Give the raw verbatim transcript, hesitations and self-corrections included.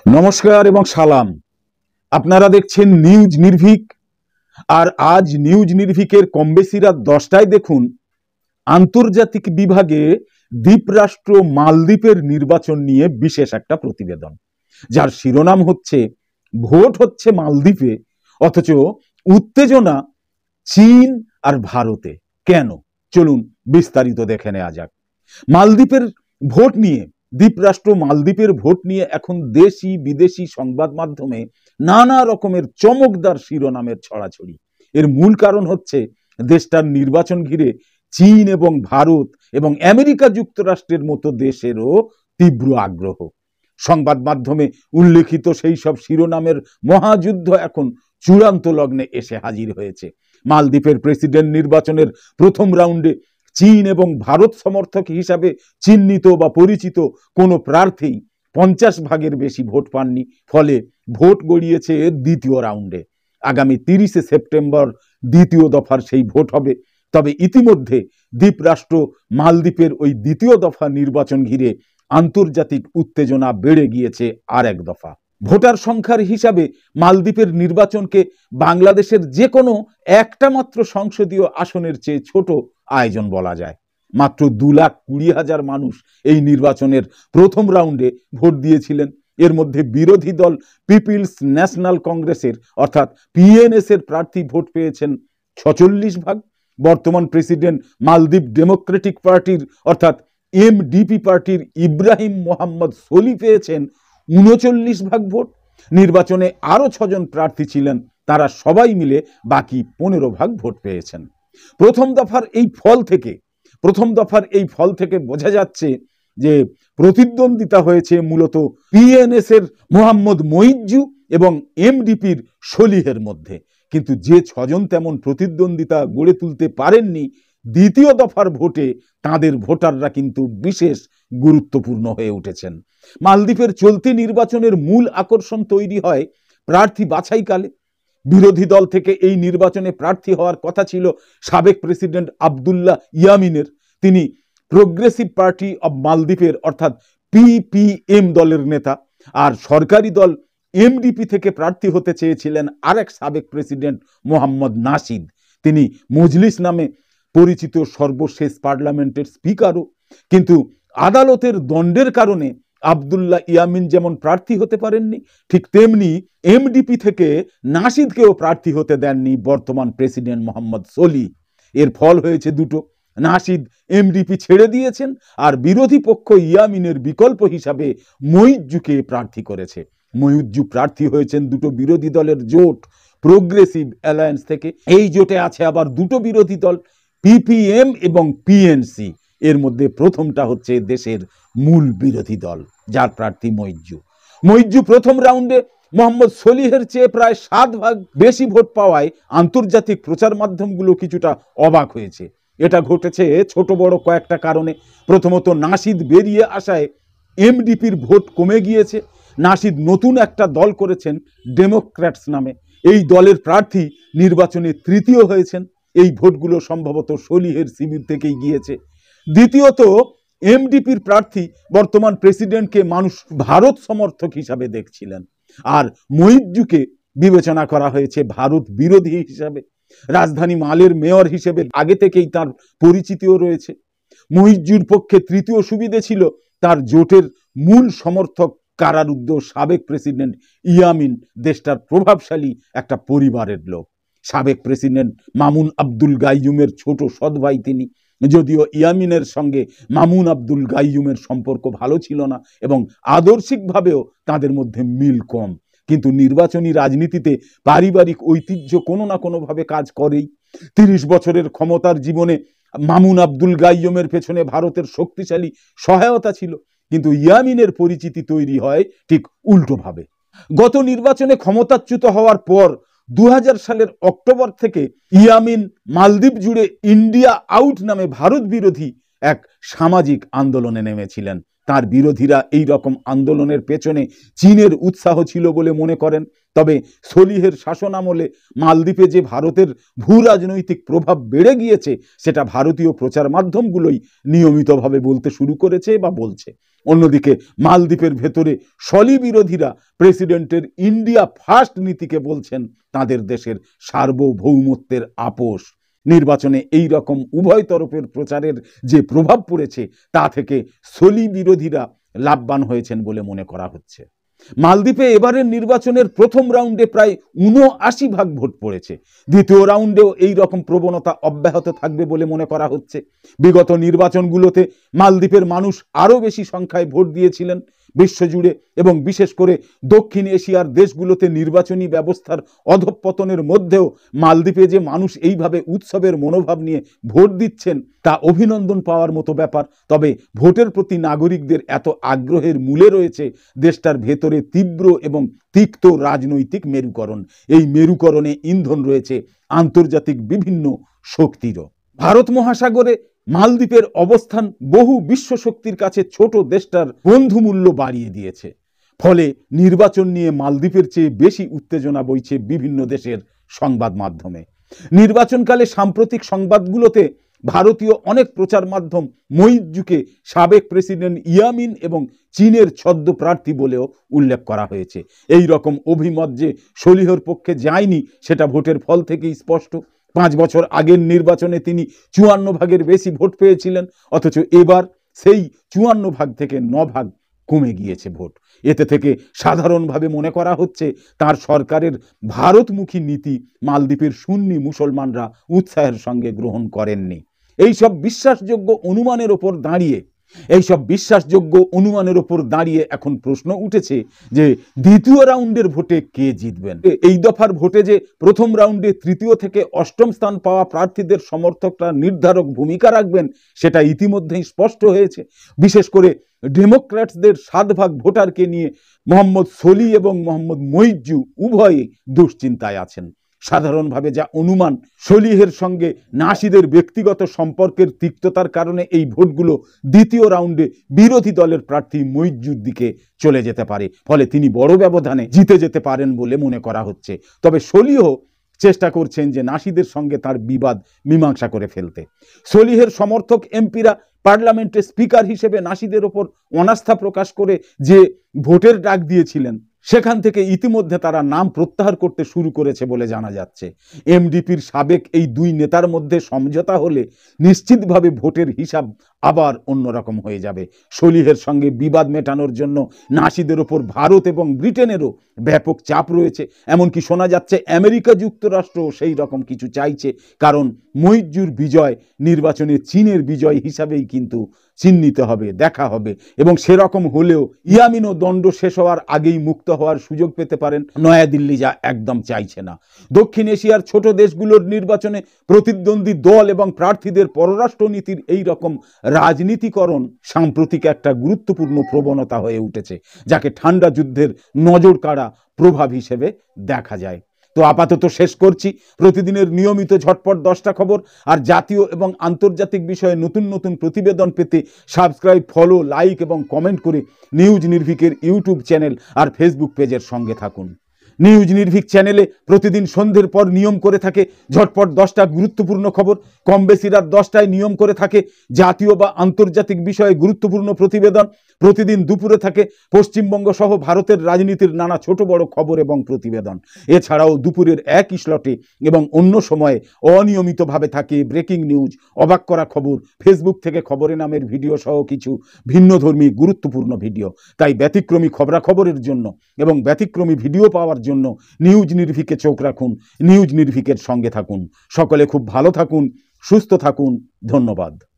নমস্কার এবং সালাম। আপনারা দেখছেন নিউজ নির্ভীক। আর আজ নিউজ নির্ভীকের কমবেশি রাত দশটায় দেখুন আন্তর্জাতিক বিভাগে দ্বীপরাষ্ট্র মালদ্বীপের নির্বাচন নিয়ে বিশেষ একটা প্রতিবেদন, যার শিরোনাম হচ্ছে ভোট হচ্ছে মালদ্বীপে, অথচ উত্তেজনা চীন আর ভারতে কেন। চলুন বিস্তারিত দেখে নেওয়া যাক। মালদ্বীপের ভোট নিয়ে, দ্বীপরাষ্ট্র মালদ্বীপের ভোট নিয়ে এখন দেশি বিদেশি সংবাদ মাধ্যমে নানা রকমের চমকদার শিরোনামের ছড়াছড়ি। এর মূল কারণ হচ্ছে দেশটার নির্বাচন ঘিরে চীন এবং ভারত এবং আমেরিকা যুক্তরাষ্ট্রের মতো দেশেরও তীব্র আগ্রহ। সংবাদ মাধ্যমে উল্লেখিত সেই সব শিরোনামের মহাযুদ্ধ এখন চূড়ান্ত লগ্নে এসে হাজির হয়েছে। মালদ্বীপের প্রেসিডেন্ট নির্বাচনের প্রথম রাউন্ডে চীন এবং ভারত সমর্থক হিসাবে চিহ্নিত বা পরিচিত কোনো প্রার্থী পঞ্চাশ ভাগের বেশি ভোট পাননি। ফলে ভোট গড়িয়েছে দ্বিতীয় রাউন্ডে। আগামী তিরিশে সেপ্টেম্বর দ্বিতীয় দফার সেই ভোট হবে। তবে ইতিমধ্যে দ্বীপরাষ্ট্র মালদ্বীপের ওই দ্বিতীয় দফা নির্বাচন ঘিরে আন্তর্জাতিক উত্তেজনা বেড়ে গিয়েছে আর এক দফা। ভোটার সংখ্যার হিসাবে মালদ্বীপের নির্বাচনকে বাংলাদেশের যে কোনো একটা মাত্র সংসদীয় আসনের চেয়ে ছোট আয়োজন বলা যায়। মাত্র দু লাখ কুড়ি হাজার মানুষ এই নির্বাচনের প্রথম রাউন্ডে ভোট দিয়েছিলেন। এর মধ্যে বিরোধী দল পিপলস ন্যাশনাল কংগ্রেসের অর্থাৎ পিএনএস এর প্রার্থী ভোট পেয়েছেন ছচল্লিশ ভাগ। বর্তমান প্রেসিডেন্ট মালদ্বীপ ডেমোক্রেটিক পার্টির অর্থাৎ এমডিপি পার্টির ইব্রাহিম মোহাম্মদ সোলি পেয়েছেন উনচল্লিশ ভাগ ভোট। নির্বাচনে আরো ছজন প্রার্থী ছিলেন, তারা সবাই মিলে বাকি পনেরো ভাগ ভোট পেয়েছেন। প্রথম দফার এই ফল থেকে প্রথম দফার এই ফল থেকে বোঝা যাচ্ছে যে প্রতিদ্বন্দ্বিতা হয়েছে মূলত পিএনএস এর মোহাম্মদ মইজ্জু এবং এমডিপির সলিহের মধ্যে। কিন্তু যে ছজন তেমন প্রতিদ্বন্দ্বিতা গড়ে তুলতে পারেননি, দ্বিতীয় দফার ভোটে তাদের ভোটাররা কিন্তু বিশেষ গুরুত্বপূর্ণ হয়ে উঠেছেন। মালদ্বীপের চলতি নির্বাচনের মূল আকর্ষণ তৈরি হয় প্রার্থী বাছাইকালে। বিরোধী দল থেকে এই নির্বাচনে প্রার্থী হওয়ার কথা ছিল সাবেক প্রেসিডেন্ট আবদুল্লাহ ইয়ামিনের। তিনি প্রোগ্রেসিভ পার্টি অব মালদ্বীপের অর্থাৎ পিপিএম দলের নেতা। আর সরকারি দল এমডিপি থেকে প্রার্থী হতে চেয়েছিলেন আরেক সাবেক প্রেসিডেন্ট মোহাম্মদ নাশিদ। তিনি মজলিস নামে পরিচিত সর্বশেষ পার্লামেন্টের স্পিকারও। কিন্তু আদালতের দণ্ডের কারণে আবদুল্লাহ ইয়ামিন যেমন প্রার্থী হতে পারেননি, ঠিক তেমনি এমডিপি থেকে নাশিদকেও প্রার্থী হতে দেননি বর্তমান প্রেসিডেন্ট মোহাম্মদ সোলি। এর ফল হয়েছে দুটো। নাশিদ এমডিপি ছেড়ে দিয়েছেন, আর বিরোধী পক্ষ ইয়ামিনের বিকল্প হিসাবে মইজ্জুকে প্রার্থী করেছে। মইজ্জু প্রার্থী হয়েছেন দুটো বিরোধী দলের জোট প্রোগ্রেসিভ অ্যালায়েন্স থেকে। এই জোটে আছে আবার দুটো বিরোধী দল, পিপিএম এবং পিএনসি। এর মধ্যে প্রথমটা হচ্ছে দেশের মূল বিরোধী দল, যার প্রার্থী মইজ্জু। মইজ্জু প্রথম রাউন্ডে মোহাম্মদ সলিহের চেয়ে প্রায় সাত ভাগ বেশি ভোট পাওয়ায় আন্তর্জাতিক প্রচার মাধ্যমগুলো কিছুটা অবাক হয়েছে। এটা ঘটেছে ছোট বড় কয়েকটা কারণে। প্রথমত, নাশিদ বেরিয়ে আসায় এমডিপির ভোট কমে গিয়েছে। নাশিদ নতুন একটা দল করেছেন ডেমোক্র্যাটস নামে। এই দলের প্রার্থী নির্বাচনে তৃতীয় হয়েছেন। এই ভোটগুলো সম্ভবত সলিহের শিবির থেকেই গিয়েছে। দ্বিতীয়ত, এমডিপির প্রার্থী বর্তমান প্রেসিডেন্টকে মানুষ ভারত সমর্থক হিসাবে দেখছিলেন, আর মইজ্জুকে বিবেচনা করা হয়েছে ভারত বিরোধী হিসাবে। রাজধানী মালের মেয়র হিসেবে আগে থেকেই তার পরিচিতিও রয়েছে। মইজ্জুর পক্ষে তৃতীয় সুবিধে ছিল তার জোটের মূল সমর্থক কারারুদ্ধ সাবেক প্রেসিডেন্ট ইয়ামিন দেশটার প্রভাবশালী একটা পরিবারের লোক। সাবেক প্রেসিডেন্ট মামুন আব্দুল গাইয়ুমের ছোট সৎ ভাই তিনি। যদিও ইয়ামিনের সঙ্গে মামুন আব্দুল গাইয়ুমের সম্পর্ক ভালো ছিল না এবং আদর্শিকভাবেও তাদের মধ্যে মিল কম, কিন্তু নির্বাচনী রাজনীতিতে পারিবারিক ঐতিহ্য কোনো না কোনোভাবে কাজ করেই। তিরিশ বছরের ক্ষমতার জীবনে মামুন আব্দুল গাইয়ুমের পেছনে ভারতের শক্তিশালী সহায়তা ছিল, কিন্তু ইয়ামিনের পরিচিতি তৈরি হয় ঠিক উল্টোভাবে। গত নির্বাচনে ক্ষমতাচ্যুত হওয়ার পর দু হাজার সালের অক্টোবর থেকে ইয়ামিন মালদ্বীপ জুড়ে ইন্ডিয়া আউট নামে ভারত বিরোধী এক সামাজিক আন্দোলনে নেমেছিলেন। তার বিরোধীরা এই রকম আন্দোলনের পেছনে চীনের উৎসাহ ছিল বলে মনে করেন। তবে সলিহের শাসনামলে মালদ্বীপে যে ভারতের ভূ রাজনৈতিক প্রভাব বেড়ে গিয়েছে, সেটা ভারতীয় প্রচার মাধ্যমগুলোই নিয়মিতভাবে বলতে শুরু করেছে বা বলছে। অন্যদিকে মালদ্বীপের ভেতরে সলি বিরোধীরা প্রেসিডেন্টের ইন্ডিয়া ফার্স্ট নীতিকে বলছেন তাদের দেশের সার্বভৌমত্বের আপোষ। নির্বাচনে এই রকম উভয় তরফের প্রচারের যে প্রভাব পড়েছে তা থেকে সলি বিরোধীরা লাভবান হয়েছেন বলে মনে করা হচ্ছে। মালদ্বীপে এবারের নির্বাচনের প্রথম রাউন্ডে প্রায় উনআশি ভাগ ভোট পড়েছে। দ্বিতীয় রাউন্ডেও এই রকম প্রবণতা অব্যাহত থাকবে বলে মনে করা হচ্ছে। বিগত নির্বাচনগুলোতে মালদ্বীপের মানুষ আরও বেশি সংখ্যায় ভোট দিয়েছিলেন। বিশ্বজুড়ে এবং বিশেষ করে দক্ষিণ এশিয়ার দেশগুলোতে নির্বাচনী ব্যবস্থার অধঃপতনের মধ্যেও মালদ্বীপে যে মানুষ এইভাবে উৎসবের মনোভাব নিয়ে ভোট দিচ্ছেন তা অভিনন্দন পাওয়ার মতো ব্যাপার। তবে ভোটের প্রতি নাগরিকদের এত আগ্রহের মূলে রয়েছে দেশটার ভেতরে তীব্র এবং তিক্ত রাজনৈতিক মেরুকরণ। এই মেরুকরণে ইন্ধন রয়েছে আন্তর্জাতিক বিভিন্ন শক্তিরও। ভারত মহাসাগরে মালদ্বীপের অবস্থান বহু বিশ্ব শক্তির কাছে ছোট দেশটার বন্ধুমূল্য বাড়িয়ে দিয়েছে। ফলে নির্বাচন নিয়ে মালদ্বীপের চেয়ে বেশি উত্তেজনা বইছে বিভিন্ন দেশের সংবাদ মাধ্যমে। নির্বাচনকালে সাম্প্রতিক সংবাদগুলোতে ভারতীয় অনেক প্রচার মাধ্যম মইজ্জুকে সাবেক প্রেসিডেন্ট ইয়ামিন এবং চীনের ছদ্ম প্রার্থী বলেও উল্লেখ করা হয়েছে। এই রকম অভিমত যে সলিহর পক্ষে যায়নি সেটা ভোটের ফল থেকেই স্পষ্ট। পাঁচ বছর আগের নির্বাচনে তিনি চুয়ান্ন ভাগের বেশি ভোট পেয়েছিলেন, অথচ এবার সেই চুয়ান্ন ভাগ থেকে ন ভাগ কমে গিয়েছে ভোট। এতে থেকে সাধারণভাবে মনে করা হচ্ছে তার সরকারের ভারতমুখী নীতি মালদ্বীপের সুন্নি মুসলমানরা উৎসাহের সঙ্গে গ্রহণ করেননি। এইসব বিশ্বাসযোগ্য অনুমানের ওপর দাঁড়িয়ে এইসব বিশ্বাসযোগ্য অনুমানের ওপর দাঁড়িয়ে এখন প্রশ্ন উঠেছে যে দ্বিতীয় রাউন্ডের ভোটে কে জিতবেন। এই দফার ভোটে যে প্রথম রাউন্ডে তৃতীয় থেকে অষ্টম স্থান পাওয়া প্রার্থীদের সমর্থকরা নির্ধারক ভূমিকা রাখবেন সেটা ইতিমধ্যেই স্পষ্ট হয়েছে। বিশেষ করে ডেমোক্র্যাটসদের সাত ভাগ ভোটারকে নিয়ে মোহাম্মদ সলি এবং মোহাম্মদ মইজ্জু উভয়ে দুশ্চিন্তায় আছেন। সাধারণভাবে যা অনুমান, সলিহের সঙ্গে নাসিদের ব্যক্তিগত সম্পর্কের তিক্ততার কারণে এই ভোটগুলো দ্বিতীয় রাউন্ডে বিরোধী দলের প্রার্থী মইজ্জুর দিকে চলে যেতে পারে। ফলে তিনি বড় ব্যবধানে জিতে যেতে পারেন বলে মনে করা হচ্ছে। তবে সলিহ চেষ্টা করছেন যে নাসিদের সঙ্গে তার বিবাদ মীমাংসা করে ফেলতে। সলিহের সমর্থক এমপিরা পার্লামেন্টে স্পিকার হিসেবে নাসিদের ওপর অনাস্থা প্রকাশ করে যে ভোটের ডাক দিয়েছিলেন সেখান থেকে ইতিমধ্যে তারা নাম প্রত্যাহার করতে শুরু করেছে বলে জানা যাচ্ছে। এমডিপির সাবেক এই দুই নেতার মধ্যে সমঝোতা হলে নিশ্চিতভাবে ভোটের হিসাব আবার অন্যরকম হয়ে যাবে। সলিহের সঙ্গে বিবাদ মেটানোর জন্য নাসিদের ওপর ভারত এবং ব্রিটেনেরও ব্যাপক চাপ রয়েছে। এমনকি শোনা যাচ্ছে আমেরিকা যুক্তরাষ্ট্র সেই রকম কিছু চাইছে, কারণ মইজ্জুর বিজয় নির্বাচনে চীনের বিজয় হিসাবেই কিন্তু চিহ্নিত হবে, দেখা হবে। এবং সেরকম হলেও ইয়ামিনও দণ্ড শেষ হওয়ার আগেই মুক্ত হওয়ার সুযোগ পেতে পারেন। নয়াদিল্লি যা একদম চাইছে না। দক্ষিণ এশিয়ার ছোট দেশগুলোর নির্বাচনে প্রতিদ্বন্দ্বী দল এবং প্রার্থীদের পররাষ্ট্রনীতির এই রকম রাজনীতিকরণ সাম্প্রতিক একটা গুরুত্বপূর্ণ প্রবণতা হয়ে উঠেছে, যাকে ঠান্ডা যুদ্ধের নজর কাড়া প্রভাব হিসেবে দেখা যায়। তো আপাতত শেষ করছি। প্রতিদিনের নিয়মিত ঝটপট দশটা খবর আর জাতীয় এবং আন্তর্জাতিক বিষয়ে নতুন নতুন প্রতিবেদন পেতে সাবস্ক্রাইব, ফলো, লাইক এবং কমেন্ট করে নিউজ নির্ভিকের ইউটিউব চ্যানেল আর ফেসবুক পেজের সঙ্গে থাকুন। নিউজ নির্ভিক চ্যানেলে প্রতিদিন সন্ধ্যের পর নিয়ম করে থাকে ঝটপট দশটা গুরুত্বপূর্ণ খবর। কম বেশি রাত দশটায় নিয়ম করে থাকে জাতীয় বা আন্তর্জাতিক বিষয়ে গুরুত্বপূর্ণ প্রতিবেদন। প্রতিদিন দুপুরে থাকে পশ্চিমবঙ্গ সহ ভারতের রাজনীতির নানা ছোট বড় খবর এবং প্রতিবেদন। এছাড়াও দুপুরের একই স্লটে এবং অন্য সময়ে অনিয়মিতভাবে থাকে ব্রেকিং নিউজ, অবাক করা খবর, ফেসবুক থেকে খবরে নামের ভিডিও সহ কিছু ভিন্নধর্মী গুরুত্বপূর্ণ ভিডিও। তাই ব্যতিক্রমী খবরাখবরের জন্য এবং ব্যতিক্রমী ভিডিও পাওয়ার জন্য নিউজ নির্ভিকে চোখ রাখুন, নিউজ নির্ভিকের সঙ্গে থাকুন। সকলে খুব ভালো থাকুন, সুস্থ থাকুন। ধন্যবাদ।